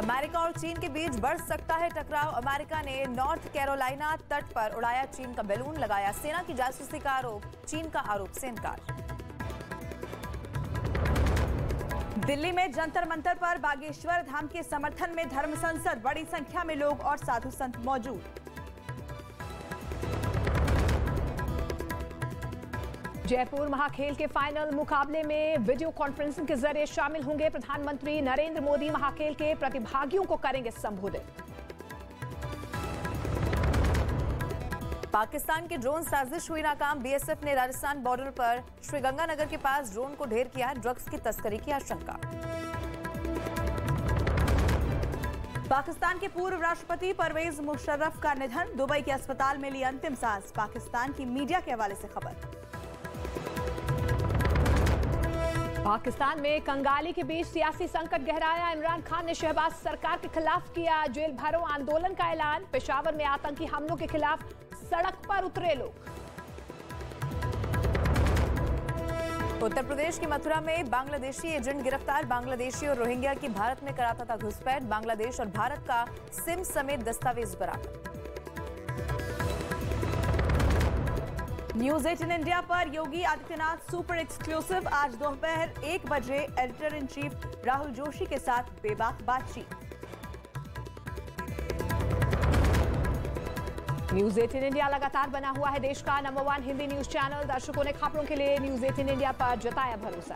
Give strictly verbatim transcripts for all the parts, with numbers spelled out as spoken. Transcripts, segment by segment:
America और चीन के बीच बढ़ सकता है टकराव। अमेरिका ने नॉर्थ कैरोलिना तट पर उड़ाया चीन का बैलून, लगाया सेना की जासूसी का आरोप। चीन का आरोप से इनकार। दिल्ली में जंतर मंतर पर बागेश्वर धाम के समर्थन में धर्म संसद, बड़ी संख्या में लोग और साधु संत मौजूद। जयपुर महाखेल के फाइनल मुकाबले में वीडियो कॉन्फ्रेंसिंग के जरिए शामिल होंगे प्रधानमंत्री नरेंद्र मोदी। महाखेल के प्रतिभागियों को करेंगे संबोधित। पाकिस्तान की ड्रोन साजिश हुई नाकाम। बीएसएफ ने राजस्थान बॉर्डर पर श्रीगंगानगर के पास ड्रोन को ढेर किया। ड्रग्स की तस्करी की आशंका। पाकिस्तान के पूर्व राष्ट्रपति परवेज मुशर्रफ का निधन, दुबई के अस्पताल में ली अंतिम सांस। पाकिस्तान की मीडिया के हवाले से खबर। पाकिस्तान में कंगाली के बीच सियासी संकट गहराया। इमरान खान ने शहबाज सरकार के खिलाफ किया जेल भरो आंदोलन का ऐलान। पेशावर में आतंकी हमलों के खिलाफ सड़क पर उतरे लोग। उत्तर प्रदेश की मथुरा में बांग्लादेशी एजेंट गिरफ्तार। बांग्लादेशी और रोहिंग्या की भारत में कराता था घुसपैठ। बांग्लादेश और भारत का सिम समेत दस्तावेज बरामद। न्यूज एटीन इंडिया पर योगी आदित्यनाथ सुपर एक्सक्लूसिव। आज दोपहर एक बजे editor in chief Rahul Joshi के साथ बेबाक बातचीत। न्यूज एटीन इंडिया लगातार बना हुआ है देश का number one Hindi news channel. दर्शकों ने खबरों के लिए न्यूज एटीन इंडिया पर जताया भरोसा।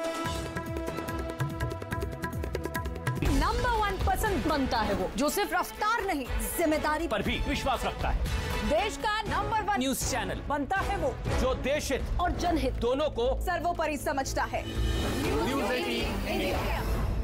नंबर वन पसंद बनता है वो जो सिर्फ रफ्तार नहीं, जिम्मेदारी पर भी विश्वास रखता है। देश का नंबर वन न्यूज चैनल बनता है वो जो देश हित और जनहित दोनों को सर्वोपरि समझता है। News Eighteen India.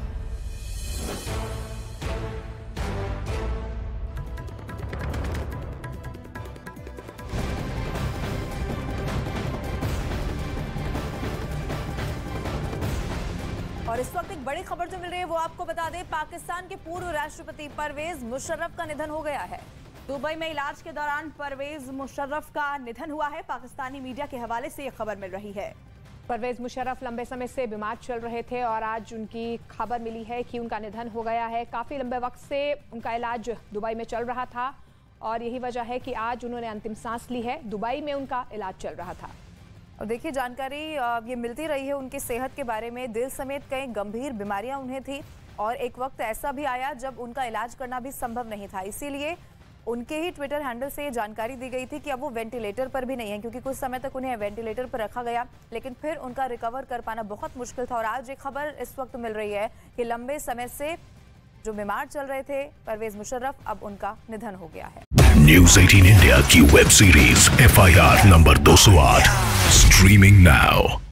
और इस वक्त एक बड़ी खबर जो मिल रही है वो आपको बता दें, पाकिस्तान के पूर्व राष्ट्रपति परवेज मुशर्रफ का निधन हो गया है। दुबई में इलाज के दौरान परवेज मुशर्रफ का निधन हुआ है। पाकिस्तानी मीडिया के हवाले से यह खबर मिल रही है। परवेज मुशर्रफ लंबे समय से बीमार चल रहे थे और आज उनकी खबर मिली है कि उनका निधन हो गया है। काफी लंबे वक्त से उनका इलाज दुबई में चल रहा था और यही वजह है कि आज उन्होंने अंतिम सांस ली है। दुबई में उनका इलाज चल रहा था। और देखिए, जानकारी ये मिलती रही है उनकी सेहत के बारे में। दिल समेत कई गंभीर बीमारियां उन्हें थी और एक वक्त ऐसा भी आया जब उनका इलाज करना भी संभव नहीं था। इसीलिए उनके ही ट्विटर हैंडल से ये जानकारी दी गई थी कि अब वो वेंटिलेटर पर भी नहीं है, क्योंकि कुछ समय तक उन्हें वेंटिलेटर पर रखा गया, लेकिन फिर उनका रिकवर कर पाना बहुत मुश्किल था। और आज एक खबर इस वक्त मिल रही है कि लंबे समय से जो बीमार चल रहे थे परवेज मुशर्रफ, अब उनका निधन हो गया है। न्यूज एटीन इंडिया की web series F I R number दो सौ आठ स्ट्रीमिंग नाउ।